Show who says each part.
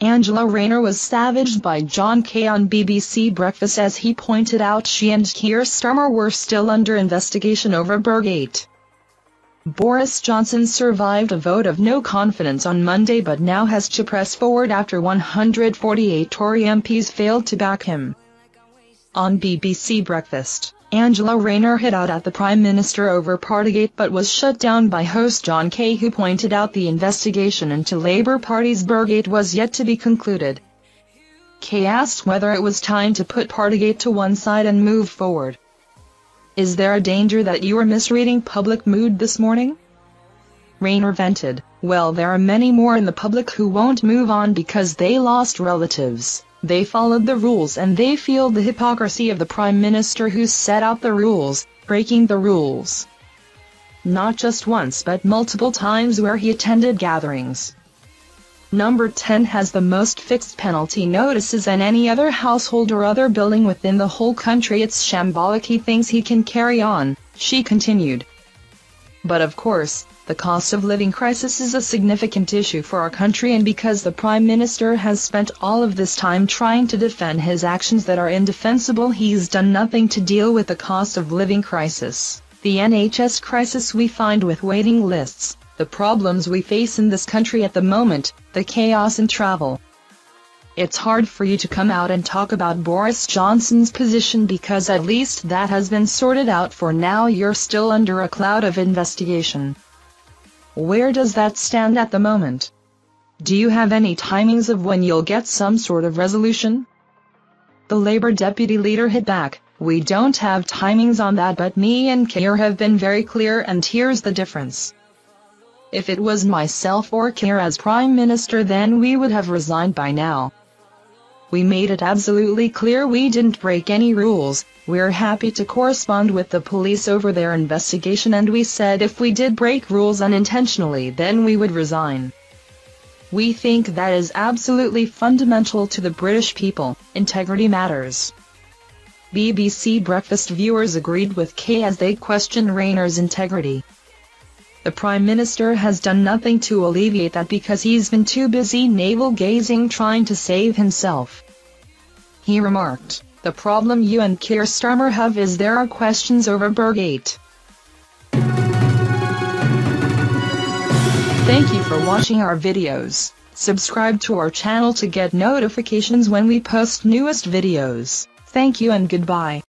Speaker 1: Angela Rayner was savaged by John Kay on BBC Breakfast as he pointed out she and Keir Starmer were still under investigation over Burgate. Boris Johnson survived a vote of no confidence on Monday but now has to press forward after 148 Tory MPs failed to back him. On BBC Breakfast, Angela Rayner hit out at the Prime Minister over Partygate but was shut down by host John Kay, who pointed out the investigation into Labour Party's Burgate was yet to be concluded. Kay asked whether it was time to put Partygate to one side and move forward. "Is there a danger that you are misreading public mood this morning?" Rayner vented, "Well, there are many more in the public who won't move on because they lost relatives. They followed the rules and they feel the hypocrisy of the Prime Minister who set out the rules, breaking the rules. Not just once but multiple times where he attended gatherings. Number 10 has the most fixed penalty notices than any other household or other building within the whole country. It's shambolic. He thinks he can carry on," she continued. But of course, the cost of living crisis is a significant issue for our country, and because the Prime Minister has spent all of this time trying to defend his actions that are indefensible, he's done nothing to deal with the cost of living crisis, the NHS crisis we find with waiting lists, the problems we face in this country at the moment, the chaos in travel. It's hard for you to come out and talk about Boris Johnson's position because at least that has been sorted out for now. You're still under a cloud of investigation. Where does that stand at the moment? Do you have any timings of when you'll get some sort of resolution?" The Labour deputy leader hit back, "We don't have timings on that, but me and Keir have been very clear, and here's the difference. If it was myself or Keir as Prime Minister, then we would have resigned by now. We made it absolutely clear we didn't break any rules. We're happy to correspond with the police over their investigation, and we said if we did break rules unintentionally then we would resign. We think that is absolutely fundamental to the British people. Integrity matters." BBC Breakfast viewers agreed with Kay as they questioned Rayner's integrity. The Prime Minister has done nothing to alleviate that because he's been too busy navel-gazing trying to save himself. He remarked, "The problem you and Keir Starmer have is there are questions over Burgate." Thank you for watching our videos. Subscribe to our channel to get notifications when we post newest videos. Thank you and goodbye.